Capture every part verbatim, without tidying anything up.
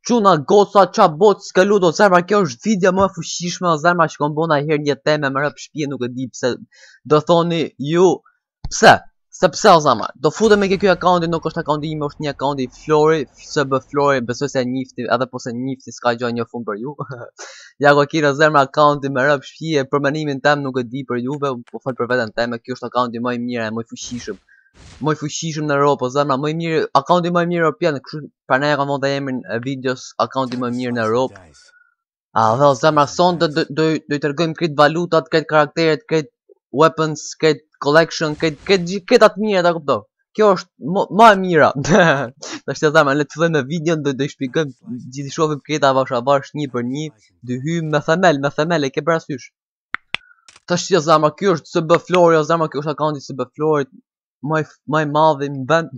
Quna goca qa bot s'ka ludo zemra, kjo është video më e fuqishme o zemra që kom bona her një teme më rëp shpije, nuk e di pse do thoni ju pse se pse o zemra do futem me kjo kjo akaunti, nuk është akaunti ime, është një akaunti Flori se bë Flori, besoj se njifti edhe po se njifti s'ka gjë një fun për ju. Ja ko kira zemra akaunti më rëp shpije, për menimin tem nuk e di për juve, po fal për veten teme, kjo është akaunti më i mirë e më i fuqishëm. Më i fuqishëm në Europë, zëma, më i mirë, akaunti më i mirë europian, kështu pranaj kam vënë emrin e videos akaunti më i mirë në Europë. Ah, dhe zëma, son do do do i tregojmë këtë valutat, këtë karakteret, këtë weapons, këtë collection, këtë këtë këtë atë mirë, ta kuptoj. Kjo është më e mira. Tash zëma, le të fillojmë me videon, do do i shpjegojmë gjithë shohim këtë avash avash një për një, dy hym me themel, me themel e ke parasysh. Tash zëma, ky është S B Flori, zëma, ky është akaunti S B Florit. Maj, maj madhe në vend.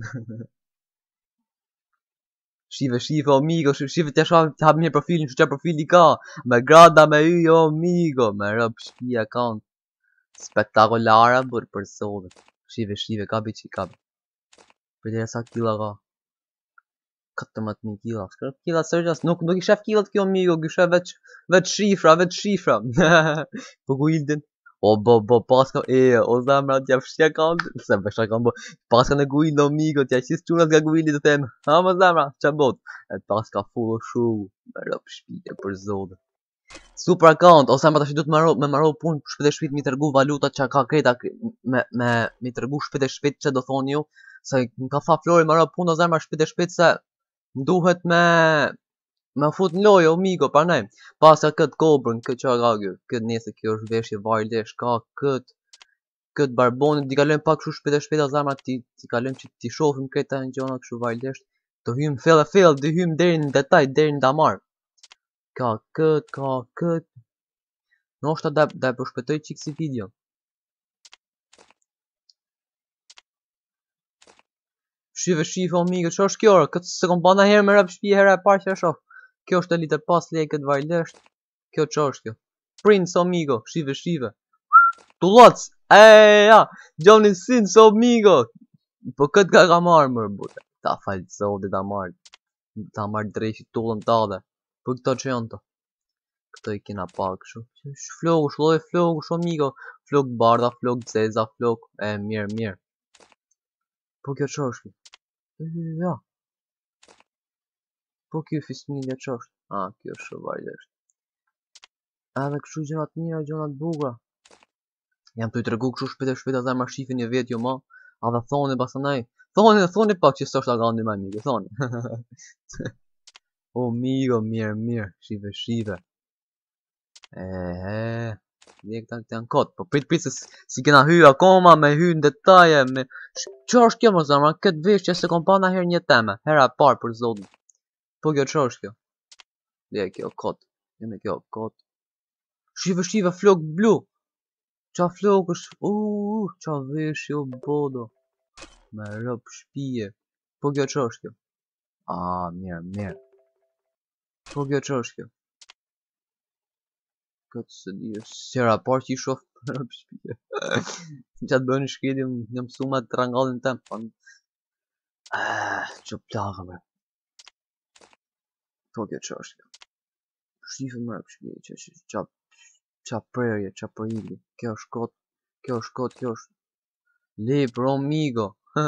Shive, shive, amigo, shive, shive, tja shave të hapë një profilin, që që profili ka, me grada, me y, amigo, me rëp shpija account, spektakulara, bërë për sove. Shive, shive, kabi që kabi. Për tjera sa kila ka? katërmbëdhjet mijë kila, shkërë kila sërgjas, nuk, nuk i shef kilat kjo, amigo, i shef veç, veç shifra, veç shifra. Po ku ildin? O bo bo paska e o zemra t'ja fshi account se fshi account bo paska në guild amigo t'ja qis çunat nga guildi të them ha mo zemra ç'a bot e paska full shu me rop shpite për zotin super account ose më tash do të marrë me marrë punë shpejt e shpejt mi tregu valutat çka ka kreta me me mi tregu shpejt e shpejt ç'a do thoni ju se ka fa Flori marrë punë o zemra shpejt e shpejt se duhet me me fut në lojë, amigo, pranaj. Pasa këtë kobrën, këtë qa ka kjo, këtë nese kjo është veshje varlesh, ka këtë, këtë barbonit, t'i kalojmë pak shu shpejt e shpejt a zamra, t'i kalojmë që t'i shofim këta në gjona këshu varlesh, të hymë fill e fill, t'i hymë deri në detaj, deri në damar. Ka këtë, ka këtë, në është ta da e përshpetoj qik si video. Shive, shive, amigo, që është kjo, këtë se kom bana herë me rap shpije herë e parë që është. Kjo është e litë pas lejë këtë varlesht. Kjo që është kjo? Prince amigo, shive shive. Tulloc, eja, Johnny Sins amigo. Po këtë ka ka marrë mërë bute. Ta falë të zodi ta marrë. Ta marrë drejshit tullën të adhe. Po këto që janë të. Këto i kina pak shu. Flogu, shloj flogu shu amigo. Flog barda, flog zeza, flog. E mirë, mirë. Po kjo që është kjo? Ja. Po kjo fismilja që është? A, kjo është shëvarjesht. Edhe kështu gjenat mira, gjenat bugra. Jam të i tregu kështu shpet e shpet e dhe ma shifin një vet jo ma. A dhe thoni basanaj. Thoni dhe thoni pak që së është agandi ma mige, thoni. O, migo, mirë, mirë, shive, shive. Ehe. Dhe këta këtë janë kotë. Po prit prit se si kena hy akoma me hy në detaje. Që është kjo më zamra? Këtë vesh që se kom pa na her një teme. Hera parë për zotin. Po kjo që është kjo? Dhe kjo kot. Jene kjo kot. Shive shive flok blu. Qa flok është? Uuuu. Qa vesh jo bodo. Me rëp shpije. Po kjo që është kjo? Aaaa mirë mirë. Po kjo që është kjo? Këtë se di është. Sera parë që i shof me rëp shpije. Në qatë bëjnë shkedi një mësuma të rangallin tem. Që plaka me. Po kjo që është kjo? Shife më rëp shpije që që qa prerje, qa përili. Kjo është kot, kjo është kot, kjo është libro, amigo.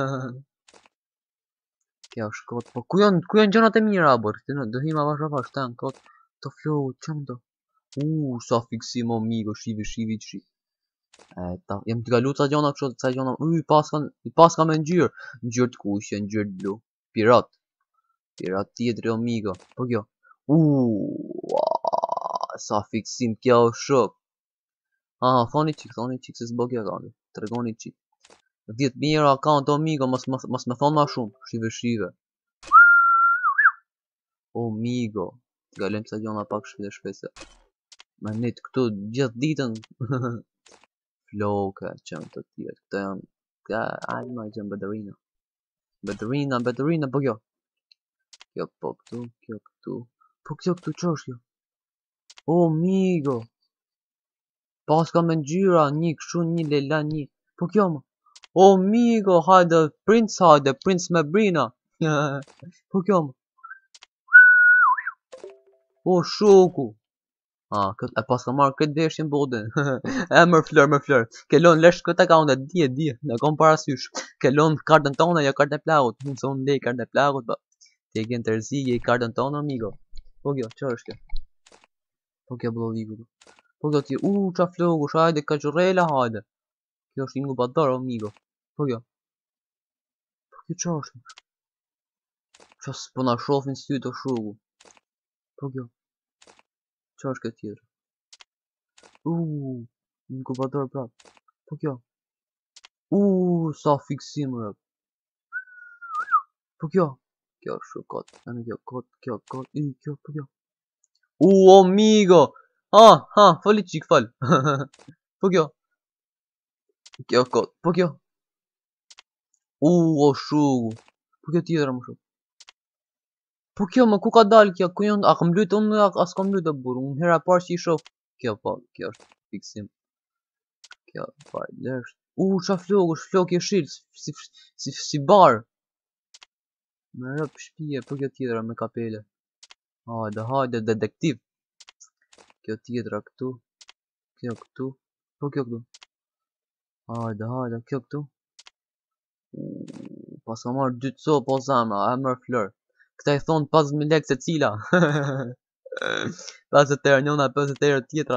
Kjo është kot, po ku janë, ku janë gjonat e mira, abër? Do hima vash avash, të janë kot. Të flogu, qëmë të? Uuu, sa fiksim, amigo, shive, shive, shive. Eta, jem të galu ca gjona kështë, ca gjona, uj, paska me njërë. Njërë të kushë, njërë të blu. Pirat. Pirat tjetëri, amigo. Po kjo. Uuuu, sa fiksim kjo shok. Ah, thoni qik, thoni qik se s'bo kjo akant. Të regoni qik. dhjetë mijë akant, amigo, mos me thonë ma shumë. Shive, shive. O, amigo. Të galem sa gjona pak shpite shpese. Me net këtu gjithë ditën. Floke, qëmë të tjetë. Këto janë, ajë ma gjënë Bederina. Bederina, Bederina, po kjo. Kjo po këtu, kjo këtu. Po kjo këtu që është kjo? O, amigo. Paska me ngjyra, një këshu, një lela, një. Po kjo më. O, amigo, hajde, prince, hajde, prince me brina. Po kjo më. O shoku. Ah, këtë e pas ka marrë këtë deshin bodën. E mër flër, mër flër. Kelon lesh këtë ka unë di e di. Në kom parasysh. Kelon kartën tonë, jo kartën e plagut. Unë se unë lej kartën e plagut, ba. Ti e gjen tërzi, je i kartën tonë, amigo. Po kjo, çfarë është kjo? Po kjo blolliku. Po kjo ti, u qa flogu, hajde kaqurrela, hajde. Kjo është inkubator, amigo. Po kjo. Po kjo qa është? Qa s'po na shofin sy të shogu. Po kjo. Qa është këtë tjetër? Uuu, inkubator prap. Po kjo. Uuu, sa fiksim rëp. Po kjo. Kjo është shumë kot. Anë kjo kot, kjo kot, i kjo, po kjo. Uuu, amigo. Ha, ha, fali qik, fal. Po kjo. Kjo kot, po kjo. Uuu, o shugu. Po kjo tjetër më shumë. Po kjo më ku ka dal kjo, ku janë, a kam lyt unë, as kam lyt e burë, unë hera parë që i shoh. Kjo po, kjo është fiksim. Kjo, parë, lësht. U, qa flok, është flok i shilë, si, si, si barë. Me rëp shpije, po kjo tjetëra me kapele. Hajde, hajde, detektiv. Kjo tjetëra këtu. Kjo këtu. Po kjo këtu. Hajde, hajde, kjo këtu. Pas ka marrë dy të so, po zamra, e mërë flër. Këta i thonë pesëdhjetë mijë lekë se cila. pesëdhjetë euro njona, pesëdhjetë euro tjetra.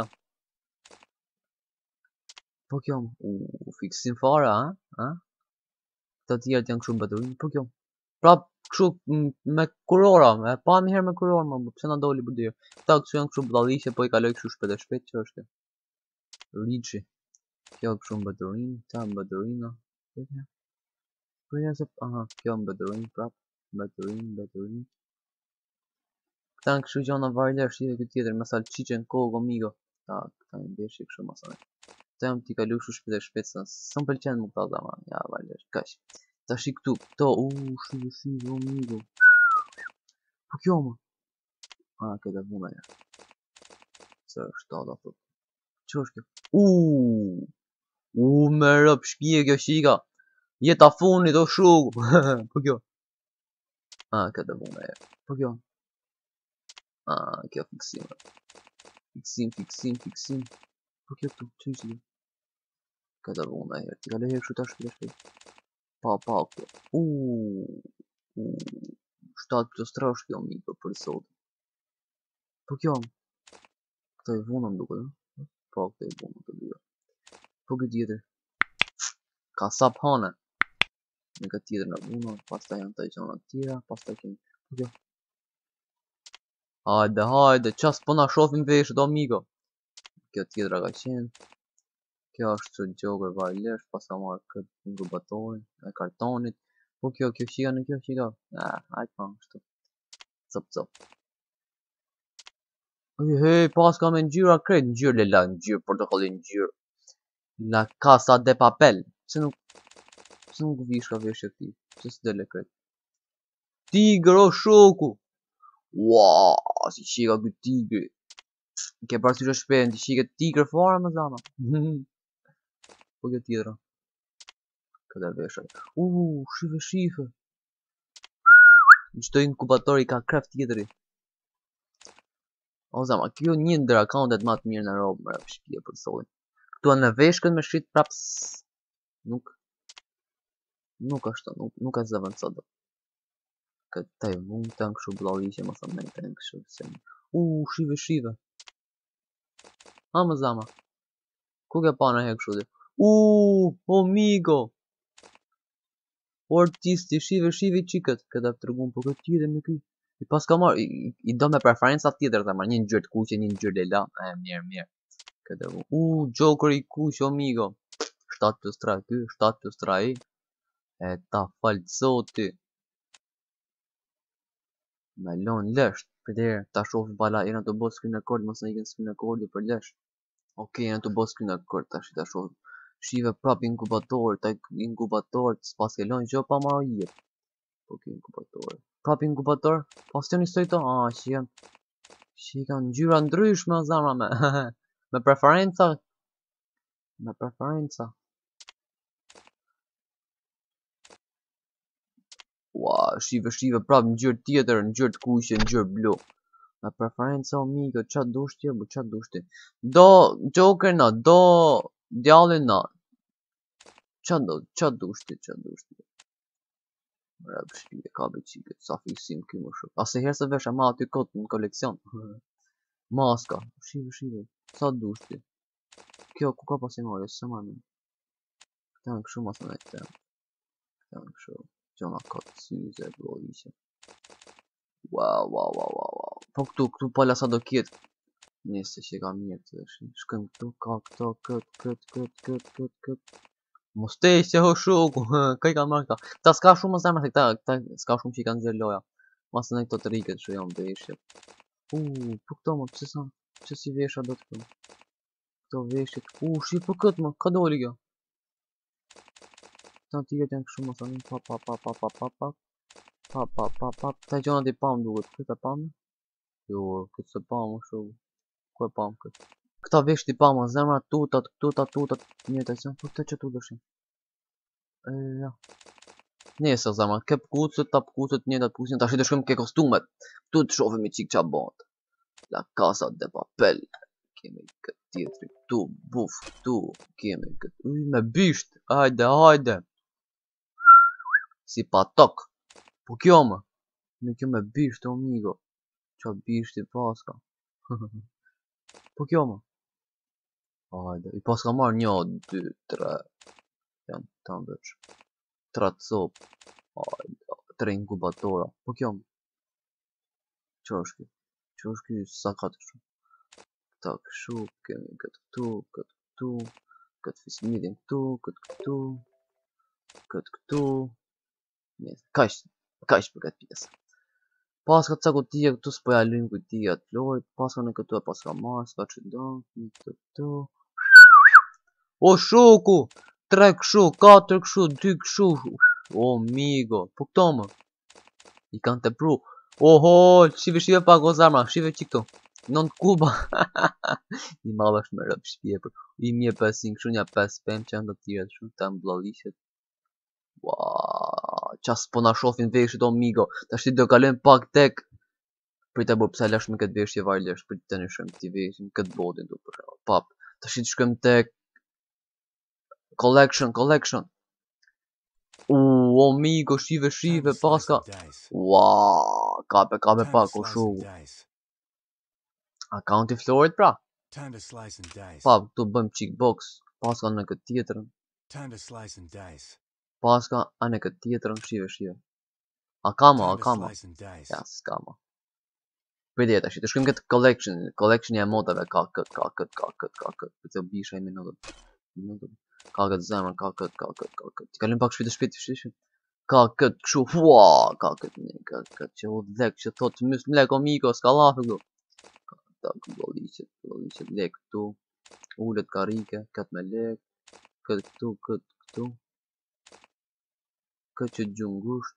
Po kjo, u fiksim fare, ha? Ha? Këta tjerët janë kështu baturinë, po kjo. Prap kështu me kurora, e pa mi herë me kurora, më pse na doli për dyre. Këta kështu janë kështu ballishe, po i kaloj kështu shpejt e shpejt, që është kjo? Riçi. Kjo kështu baturinë, ta baturinë. Po ja se, aha, kjo baturinë prap, baturinë, baturinë. Këta në kështu gjona varlesh, i dhe këtë tjetër, me salqiqen kohë, amigo. Ta, këta në bërshi kështu masane. Këta jam t'i kalu kështu shpet e shpet, së më pëlqenë më këta zama, ja varlesh, kash. Ta shi këtu, këto, u, shive, shive, amigo. Po kjo më? A, këtë e vuna ja. Së është ta da thot. Që është kjo? Uuu, u, me rëp shpije kjo shika. Jeta funit o shugu. Po kjo? A, këtë e vuna ja. Po kjo? Ah, kjo fiksim. Fiksim, fiksim, fiksim. Po kjo këtu, që ishte kjo? Këta vuna herë, t'i ka lehe kështu ta shpite shpite. Pa, pa, kjo. Uuu, uuu, shtatë plus tre është kjo miko për sot. Po kjo, këta i vuna më duke, dhe? Po, këta i vuna të dhja. Po kjo tjetër. Ka sap hane. Në këtë tjetër në vuna, pas ta janë të gjona tjera, pas ta kemi. Po kjo. Hajde, hajde, qas po na shofim veshët, amigo. Kjo tjetra ka qenë. Kjo është që gjogër varlesh, pas ka marrë këtë inkubatorin, e kartonit. Po kjo, kjo shika në kjo shika. Ah, hajtë pa, shtu. Cop, cop. Hej, hej, pas ka me njyra krejt, njyrë lela, njyrë, portokolli njyrë. La casa de papel. Se nuk, se nuk vish ka veshë ti, se së dele krejt. Tigër, o shoku. Wow, si shika këtë tigri. Ke parësysh e shpejnë, ti shike tigër fare më zama. Po kjo tjetëra. Këtë e veshët. Uuu, shife, shife. Në qëto inkubatori ka kreft tjetëri. O zama, kjo një ndër akantet ma të mirë në robë më rëpë shpje për solin. Këtu në veshkën me shqit praps. Nuk. Nuk ashtë, nuk, nuk e zëvën sot. Këtë taj mund të në këshu blalishe më thëmë me të në këshu. Uuu, shive, shive. Ha më zama. Ku ke pa në he këshu dhe? Uuu, amigo. Artisti, shive, shive i qikët. Këtë e përgun, po këtë tjetër në këtë. I pas ka marrë, i, i do me preferenca tjetër të marrë, një në gjërë të kuqe, një në gjërë lela, e mirë, mirë. Këtë e vu, u, Joker i kuqe, amigo. shtatë plus tre, ky, shtatë plus tre i. E ta falë zoti. Me lon lesht, për dhe ta shofë bala, jena të bo screen record, mos në iken screen record për lesht. Ok, jena të bo screen record, ta shi ta shofë. Shive prap inkubator, ta inkubator, s'pas ke lon gjo pa marrë jetë. Ok, inkubator. Prap inkubator, pas të njësoj të, a, që janë, që i kanë gjyra ndryshme, zamra me, me preferenca, me preferenca. Ua, shive, shive, prap në gjyrë tjetër, në gjyrë të kuqe, në gjyrë blu. Me preferenca o migo, qa dush ti, bu qa dush ti. Do Joker na, do djallin na. Qa do, qa dush ti, qa dush ti. Rap shpije, ka bëqiket, sa fiksim ky më shumë. Ase herë se vesh e ma aty kot në koleksion. Maska, shive, shive, sa dush ti. Kjo, ku ka pas i marrë, se ma në. Këta në këshu mas në e këta. Këta në këshu, gjona kotë, syze, blolishe. Wow, wow, wow, wow, wow. Po këtu, këtu pala sa do kjetë. Nese që ka mirë të dhe shkën këtu, ka këto, kët, kët, kët, kët, kët, kët. Mostej që ho shuku, kaj ka marrë këta. Këta s'ka shumë më zemrë, këta, këta s'ka shumë që i kanë zirë loja. Masë në këto të riket që jam veshje. Uuu, po këto më, pëse sa, që si vesha do të këto. Këto veshjet, uuu, shi po këtë më, ka doli kjo. Këta të tjerët janë këshu më sanin, pa, pa, pa, pa, pa, pa, pa. Pa, pa, pa, pa, ta gjonat i pam duhet, këtë e pam? Jo, këtë se pam, shumë. Ku e pam këtë? Këta veshti pam, zemra tutat, tutat, tutat, njërët e zem, po këtë që tu dëshim. E, ja. Nese, zemra, kep kucët, tap kucët, njërët kucët, ta shi të shkëm ke kostumet. Tu të shofim i qik qa bot. La Casa de Papel. Kemi këtë tjetëri, tu, buf, tu, kemi këtë, uj, me bisht, hajde, hajde. Si patok. Po kjo më, me kjo me bisht o migo. Qa bishti paska. Po kjo më. Hajde, i paska marrë një, dy, tre. Janë të ndërç. Tre cop. Hajde, tre inkubatora. Po kjo më. Qa është kjo? Qa është kjo sa ka të shumë? Këta këshu, kemi këtë këtu, këtë këtu. Këtë fismidin këtu, këtë këtu. Këtë këtu. Kajsh, kajsh për këtë pjesë. Paska të ca kutia këtu s'po ja lujmë kutia të florit. Paska në këtu e paska marrë, s'ka që do. Këtë këtu. O shoku! Tre këshu, katër këshu, dy këshu. O migo, po këto më. I kanë të pru. Oho, shive shive pak o zarma, shive që këtu. Non kuba. I madhash me rëp shpje për. I mje pesin këshu, nja pes pem që janë të tjere të shumë të mblolishet. Waaaa, qas po na shofin veshit o migo. Ta shti do kalem pak tek. Për të bërë pësa lash me këtë veshje varlesh. Për të në shumë të veshin, këtë bodin du për shumë. Pap, ta shti të shkëm tek. Collection, collection. Uuu, o migo, shive, shive, paska. Waaaa, kape, kape pak o shumë. Accounti florit pra. Pap, këtu bëjmë qik box. Paska në këtë tjetërën. Paska anë këtë tjetërën, shive, shive. A kama, a kama. Ja, s'kama. Për djeta, shi, të shkëm këtë collection. Collection e modave, ka këtë, ka këtë, ka këtë, ka këtë. Për të bisha i minutën. Ka këtë zemrën, ka këtë, ka këtë, ka këtë. Ti kalim pak shpite shpite, shpite shpite. Ka këtë, këshu, hua, ka këtë, një, ka këtë, që u dhek, që thot, mys mlek o miko, s'ka lafi këtu. Ka këtë, blolicet, blolicet, lek këtu. Ullet karike, këtë me lek. Këtë këtu, këtë këtu. Këtë që gjungusht.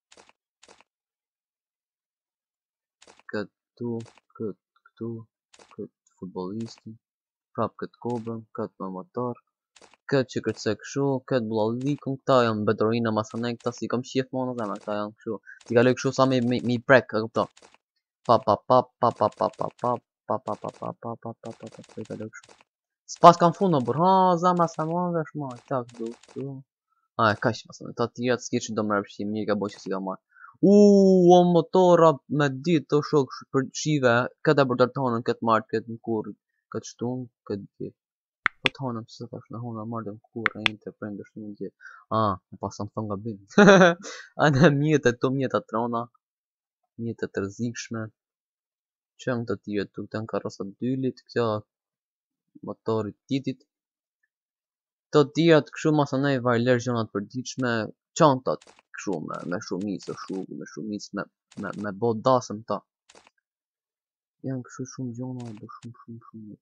Këtë këtu, këtë këtu. Këtë futbolistin. Prap këtë kobrën, këtë me motor. Këtë që kërtse këshu, këtë blallikun, këta janë betorina masanek, këta si kam qef më në zemë, këta janë këshu. Ti kaloj këshu sa mi mi prek, e këpto. Pa pa pa pa pa pa pa pa pa pa pa pa pa pa pa pa pa pa kaloj këshu. S'pas kam fund në bërë, ha, zemë sa më në vesh ma, këta këtu, këtu. A, e kash masanek, ta tira të s'kishin do më rëpshim, mirë ka boj që si ka marrë. Uuu, o motora me ditë të shok për shive, këtë e për tërtonën, këtë marrë, këtë në kurë, këtë shtunë, këtë ditë. Po të honëm, se tash në honë a marrë dhe më kurë, e një të prejnë dështë në gjithë. A, në pasë më thonë nga bimë. A në mjetë e të mjetë të trona, mjetë të rëzikshme. Që në të tjere të të në karosat dylit, këtja motorit titit. Të tjere të këshu masë nej varler gjonat përdiqme, qantat këshu me, me shumicë, shugu, me shumicë, me, me, me bo dasëm ta. Janë këshu shumë gjona, do shumë, shumë, shumë.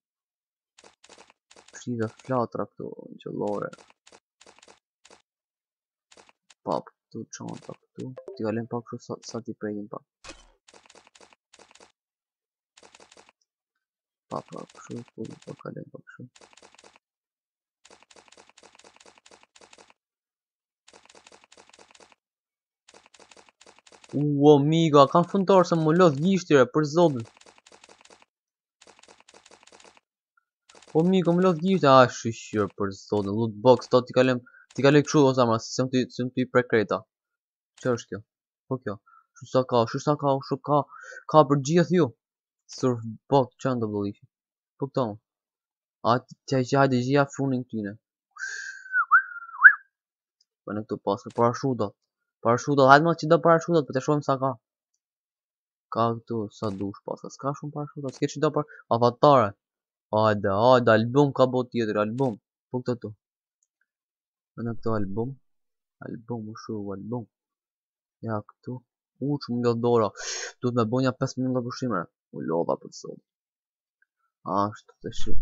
Shive flatra këtu në qëllore. Pap këtu, qanta këtu. Ti kalem pak kështu sa, sa ti prejim pak. Pap pak kështu, kështu, pa kalem pak kështu. Uo, migo, a kam fundorë se më lodh gjishtire për zodën. O miko më lot gjishtë, a shishir për zonë, loot box, to t'i kalem, t'i kalem këshu o zamra, si sem t'i, sem t'i pre kreta. Që është kjo? Po kjo? Shu sa ka, shu sa ka, shu ka, ka për gjithë ju. Surf box, që në do bëllishi? Po këto. A t'ja që hajde gjitha funin këtyne. Për në këtu pasër, parashutat. Parashutat, hajde ma që do parashutat, për të shumë sa ka. Ka këtu, sa dush pasër, s'ka shumë parashutat, s'ke që do par... Avatare. Hajde, hajde, album ka bot tjetër, album. Po këto tu. Për në këtu album. Album, u shu, album. Ja këtu. U që më ljot dora. Duhet me bonja pesë minuta pushimere. U lova për sot. Ashtu të shi.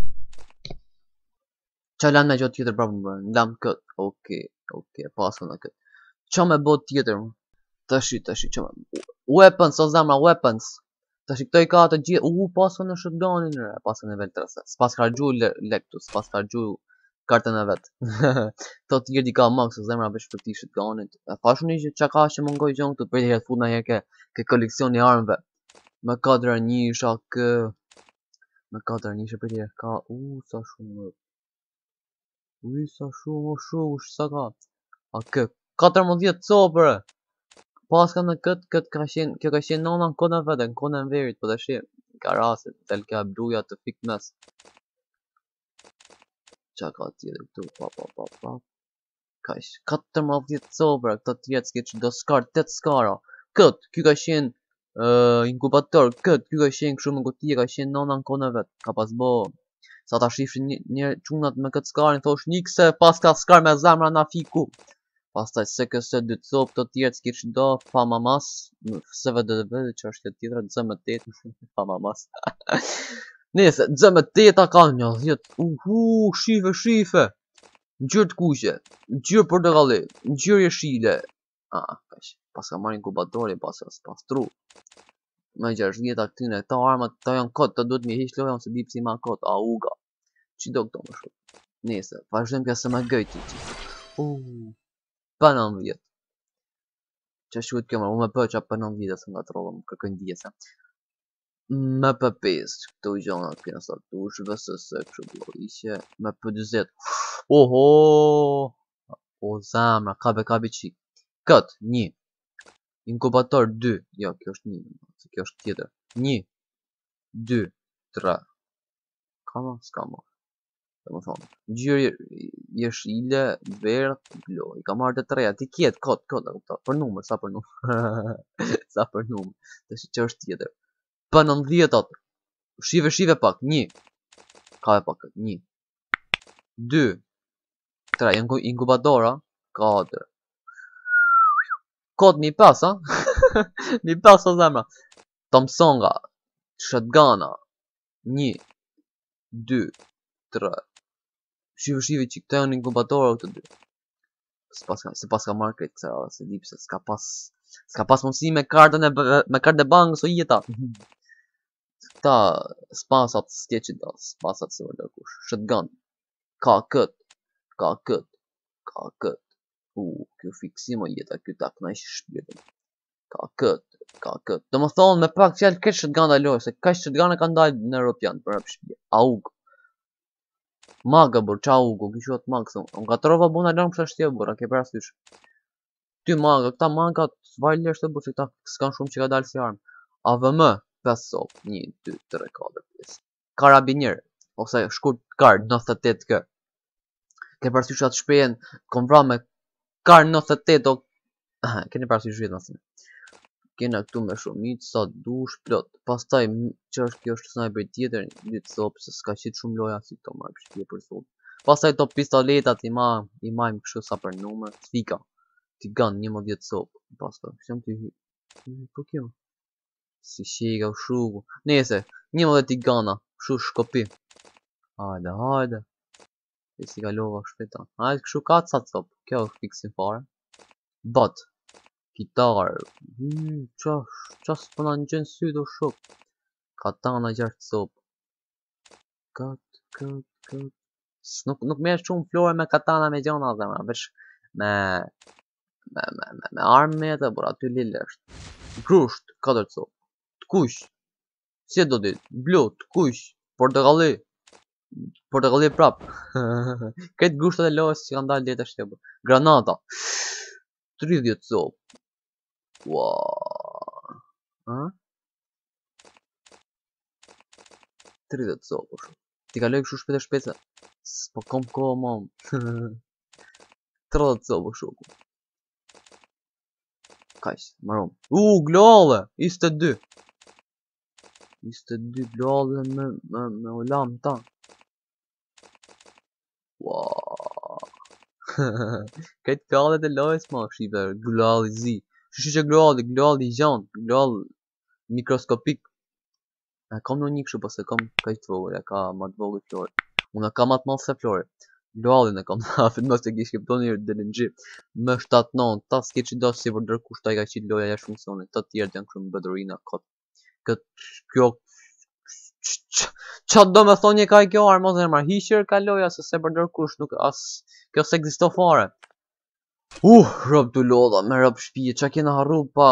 Qa lam me gjotë tjetër prapë më bërë? Lam këtë. Oke, oke, pasën në këtë. Qa me bot tjetër më? Të shi, të shi, qa me... Weapons, o zamra, weapons. Të shi, këto i ka të gjithë. U, pasën në shotgunin re. Pasën në vel trese. S'pas ka gju lektu, s'pas ka gju kartën e vetë. To tjerë di ka max, o zemra veç për ti shotgunit. E fashu një që qa ka që më ngoj gjonë këtu. Për të jetë fut në herë ke, ke koleksion një armëve. Me katër njësha kë... Me katër njësha për tjerë. Ka, u, sa shumë. U, sa shumë, o shumë, sa ka. A kë, katërmbëdhjetë copër. Pas ka në këtë, këtë ka shenë, kjo ka shenë nona në kone vete, në kone në verit, po të shenë. Ka rasit, tel ka bruja të fik mes. Qa ka tjetër këtu, pa, pa, pa, pa. Ka ishë, katërmbëdhjetë copër, këta tjetë s'ke që do skar, tetë skara. Këtë, kjo ka shenë, Uh, inkubator, këtë, kjo ka shenë këshu më kutia, ka shenë nona në kone vet, ka pas bo, sa ta shifri një, një qunat me këtë skarin, thosh një këse pas ka skar me zamra na fiku, pas taj se këse dy copë të tjerë s'ki që do, fa mamas, se vë dhe vëdhe që është këtë tjetër, dzë me tetë, fa mamas, nese, dzë me teta ka një dhjetë, uhu, shife, shife, në gjyrë të kushe, në gjyrë portokalli, në gjyrë jeshile, ah, kash, pas ka marrë inkubatori, pas ka spastru. Me gjashdhjeta këtyne, këta armat, këta janë kod, të duhet mi hish loja, se di pësi ma kod, a uga. Që do këto më shumë? Nese, vazhdojmë kja se me gëjti që. Uuu, për nëndhjet. Që shuhet kjo më, u me për që për nëndhjet, se nga të rollë më kërkën djese. Me për pesë, këto i gjona të kena sa të ushve, se se kështë do ishe, me për dyzet. Oho, o zamra, kabe kabe qik. Këtë, një. Inkubator dy. Jo, kjo është një. Kjo është tjetër. një. dy. tre. Ka ma? Ska ma. Dhe më thonë. Gjyrë jeshile, verdh, blo. I ka marrë të treja. Ti kjetë, kod, kod. Për numër, sa për numër. Sa për numër. Dhe shi që është tjetër. Për nëndhjetat. Shive, shive pak. një. Ka e pak. një. dy. tre. Inkubatora. katër. Kod mi pas, ha? Mi pas o zemra. Thompsonga. Shotguna. një. dy. tre. Shive shive që këta janë inkubatora këtë dy. Se pas ka marrë këtë kësera, se di pëse s'ka pas... S'ka pas mundësi me kartën e, me kartën e bankës o jeta. Këta spasat s'ke që da, spasat se vërdo kush. Shotgun. Ka këtë. Ka këtë. Ka këtë. U, kjo fiksim o jeta, kjo ta këna ishi shpirtin. Ka këtë, ka këtë. Do më thonë me pak fjallë këtë shotgun da lojë, se këtë shotgun e ka ndajë në Europian, për rëpë shpirtin. Aug. Maga, bur, qa Augu, kjo shuat mag, thëmë. Unë ka trova buna lërmë kështë ashtje, bur, a ke për asysh. Ty maga, këta maga, s'vaj lështë, bur, që këta s'kan shumë që ka dalë si armë. A V M, pesë sop, një, dy, tre, katër, pesë. Karabinier, ose shkurt kard, nëntëdhjetë e tetë kë. Ke për asysh atë shprejen, kom vra me kar nëntëdhjetë e tetë, o... Keni parasysh vjetë nësime. Kena këtu me shumit, sa dush, plot. Pastaj, që është kjo është sniper tjetër, një të sopë, se s'ka qitë shumë loja, si këto marrë pështje për sot. Pastaj, to pistoletat, i ma, i majmë kështu sa për numër, fika. Ti gan, një më djetë sopë. Pastaj, kështem t'i hy... Po kjo? Si shega, u shugu. Nese, një më dhe ti gana, shu shkopi. Hajde, hajde. E si ka lova shpeta. Hajde, kështu ka të sa të sopë. Kjo është fiksin fare. Bot. Kitarë. Hmm, qash, qash përna në gjenë sy do shok. Katana gjartë sopë. Kat, kat, kat. Nuk, nuk me shumë flore me katana me gjana dhe me vesh me... Me, me, me, me armë me të, por aty lille është. Grusht, katër sopë. Të kush. Si e do dit? Blu, të kush. Portokalli. Portokalli prap. Këtë gushtat e lojës që kanë dalë deri tash. Granata. tridhjetë copë. Wow. Ha? tridhjetë copë kështu. Ti kaloj kështu shpejt e shpejt. Po kom kohë mam. tridhjetë copë kështu. Kaq, marom. U, glole, njëzet e dy. njëzet e dy glole me me me ulam ta. Wow. Këtë kallet e lojës ma shive, glali zi. Shushi që glali, glali gjan, glali mikroskopik. E kam në një kështu, pas e kam kaj të vogël, e ka ma të vogël flore. Unë e kam atë malë se flore. Glalin e kam hafit, mos e kishke pëto njërë dhe në në gjip. Më shtatë nënë, ta s'ke që do si për dërkush ta i ka qitë loja jash funksionit. Ta tjerët janë kërë më bedorina, këtë. Këtë, kjo, qa do me thonje ka i kjo armë, ose nërmar, hiqër ka loja, se se për dërkush, nuk as, kjo se egzisto fare. Uh, rob të loda, me rob shpije, qa kena harru pa,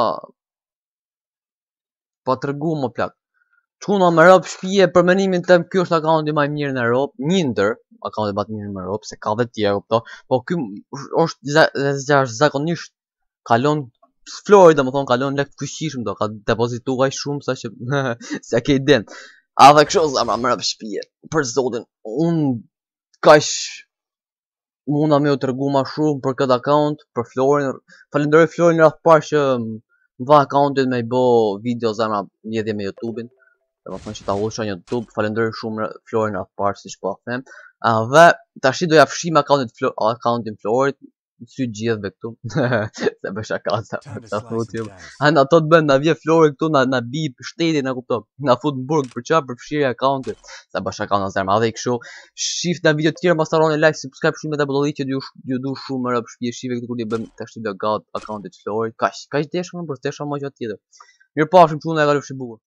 pa të rëgu më plak. Quna me rob shpije, për menimin të kjo është akaunti ma i mirë në rob, një ndër, akaunti ma të mirë në rob, se ka dhe tjerë, po, po kjo është zakonisht, kalon, Florida më thonë, kalon lek të fëshishëm do, ka depozituaj shumë, sa që, se ke i din. A dhe kështë zamra me rob shpije, për zotin, unë, kash, muna me u të rëgu ma shumë për këtë akaunt, për Florin, falenderoj Florin rreth parë që më dha akauntin me i bo video zamra mjedhje me YouTube-in. Dhe më thonë që ta husha një YouTube, falenderoj shumë Florin rreth parë, si që po a them. Dhe tashi do ja fshim akauntin Florit, në sy gjithve këtu, se bësha kasa, ta thot ju. Hajnë ato të bënë, na vje Flori këtu, na bi shtetin, na kupto, na fut në burg për qa, për fshirë akauntit, se bësha kasa zërma, dhe i këshu, shift në video tjera, mas të arroni like, subscribe shumë me të bëdolli që ju du shumë më rëpë shpje shive këtë kur një bëmë të ashtu dhe gatë akauntit Florit, kash, kash desha më për të desha më gjatë tjetër. Mirë pashëm që unë e galu shqibukur.